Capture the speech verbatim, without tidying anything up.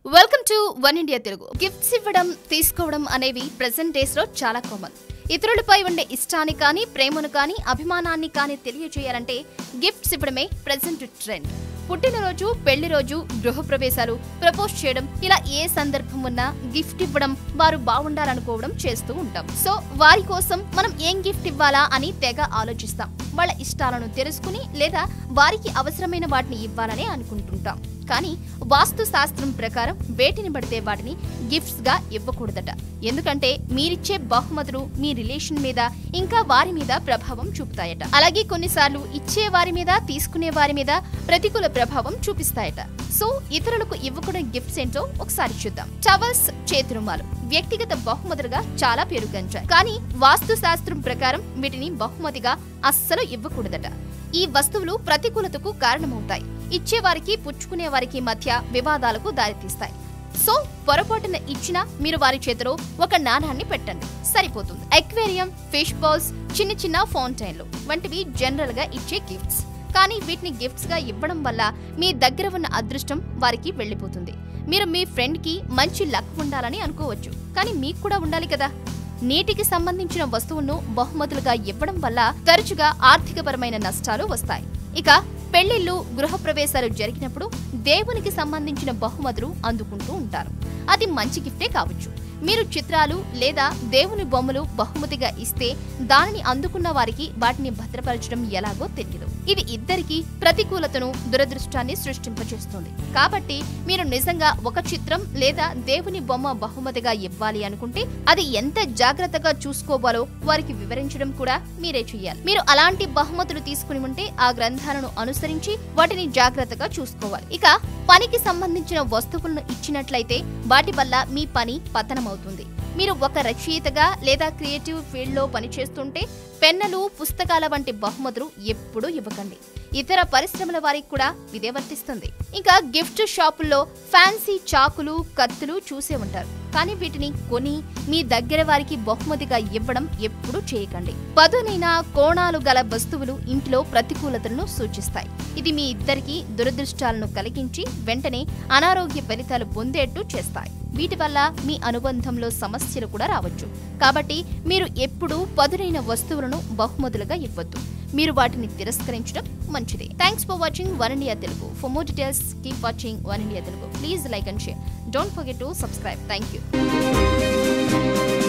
Welcome to one India Telugu. Gifts ఇవ్వడం తీసుకోవడం అనేవి ప్రెజెంట్ డేస్ లో చాలా కామన్. ఇతరులపై ఉండే ఇష్టాన్ని కానీ ప్రేమను కానీ అభిమానాన్ని కానీ తెలియజేయాలంటే గిఫ్ట్స్ ఇవ్వడమే ప్రెజెంట్ ట్రెండ్. పుట్టినరోజు, పెళ్లి రోజు, గృహప్రవేశాలు, ప్రపోజ్ చేయడం, ఇలా ఏ సందర్భం ఉన్నా గిఫ్ట్ ఇవ్వడం, వారు బాగుండాలనుకోవడం చేస్తూ ఉంటాం. సో వారి కోసం మనం ఏం గిఫ్ట్ ఇవ్వాలా అని తెగ ఆలోచిస్తాం. వాళ్ళ ఇష్టాలను తెలుసుకుని లేదా వారికి అవసరమైన వాటిని ఇవ్వాలని అనుకుంటుంటాం. కానీ వాస్తు శాస్త్రం ప్రకారం వేటిని పడితే వాటిని గిఫ్ట్స్ గా ఇవ్వకూడదట. ఎందుకంటే మీరిచ్చే బహుమతులు మీ రిలేషన్ మీద ఇంకా వారి మీద ప్రభావం చూపుతాయట. అలాగే కొన్నిసార్లు ఇచ్చే వారి మీద తీసుకునే వారి మీద ప్రతికూల ప్రభావం చూపిస్తాయట. సో ఇతరులకు ఇవ్వకూడని గిఫ్ట్స్ ఏంటో ఒకసారి చూద్దాం. టవల్స్, చేతిరుమాలు వ్యక్తిగత బహుమతులుగా చాలా పేరుగాంచాయి. కానీ వాస్తు శాస్త్రం ప్రకారం వీటిని బహుమతిగా అస్సలు ఇవ్వకూడదట. ఈ వస్తువులు ప్రతికూలతకు కారణమవుతాయి. ఇచ్చేవారికి పుచ్చుకునే వారికి మధ్య వివాదాలకు దారితీస్తాయి. సో పొరపాటున ఇచ్చినా మీరు వారి చేతిలో ఒక నాణాన్ని పెట్టండి, సరిపోతుంది. ఎక్వేరియం, ఫిష్ బాల్స్, చిన్న చిన్న ఫౌంటైన్లు వంటివి జనరల్ గా ఇచ్చే గిఫ్ట్స్. కానీ వీటిని గిఫ్ట్స్ గా ఇవ్వడం వల్ల మీ దగ్గర ఉన్న అదృష్టం వారికి వెళ్లిపోతుంది. మీరు మీ ఫ్రెండ్ కి మంచి లక్ ఉండాలని అనుకోవచ్చు, కానీ మీకు కూడా ఉండాలి కదా. నీటికి సంబంధించిన వస్తువును బహుమతులుగా ఇవ్వడం వల్ల తరచుగా ఆర్థికపరమైన నష్టాలు వస్తాయి. ఇక పెళ్లిళ్లు, గృహప్రవేశాలు జరిగినప్పుడు దేవునికి సంబంధించిన బహుమతులు అందుకుంటూ ఉంటారు. అది మంచి గిఫ్టే కావచ్చు. మీరు చిత్రాలు లేదా దేవుని బొమ్మలు బహుమతిగా ఇస్తే దానిని అందుకున్న వారికి వాటిని భద్రపరచడం ఎలాగో తెలియదు. ఇది ఇద్దరికి ప్రతికూలతను, దురదృష్టాన్ని సృష్టింపచేస్తుంది. కాబట్టి మీరు నిజంగా ఒక చిత్రం లేదా దేవుని బొమ్మ బహుమతిగా ఇవ్వాలి అనుకుంటే అది ఎంత జాగ్రత్తగా చూసుకోవాలో వారికి వివరించడం కూడా మీరే చెయ్యాలి. మీరు అలాంటి బహుమతులు తీసుకుని ఉంటే ఆ గ్రంథాలను అనుసరించి వాటిని జాగ్రత్తగా చూసుకోవాలి. ఇక పనికి సంబంధించిన వస్తువులను ఇచ్చినట్లయితే వాటి వల్ల మీ పని పతనమవుతుంది. మీరు ఒక రచయితగా లేదా క్రియేటివ్ ఫీల్డ్ లో పనిచేస్తుంటే పెన్నులు, పుస్తకాల వంటి బహుమతులు ఎప్పుడూ ఇవ్వకండి. ఇతర పరిశ్రమల వారికి కూడా ఇదే వర్తిస్తుంది. ఇంకా గిఫ్ట్ షాపుల్లో ఫ్యాన్సీ చాకులు, కత్తులు చూసే ఉంటారు. కానీ వీటిని కొని మీ దగ్గర వారికి బహుమతిగా ఇవ్వడం ఎప్పుడూ చేయకండి. పదునైన కోణాలు గల వస్తువులు ఇంట్లో ప్రతికూలతలను సూచిస్తాయి. ఇది మీ ఇద్దరికి దురదృష్టాలను కలిగించి వెంటనే అనారోగ్య ఫలితాలు పొందేట్టు చేస్తాయి. వీటి వల్ల మీ అనుబంధంలో సమస్యలు కూడా రావచ్చు. కాబట్టి మీరు ఎప్పుడూ పదునైన వస్తువులను బహుమతులుగా ఇవ్వద్దు. మీరు వాటిని తిరస్కరించడం మంచిది. Thanks for watching one India Telugu. For more details keep watching one India Telugu. Please like and share. Don't forget to subscribe. Thank you.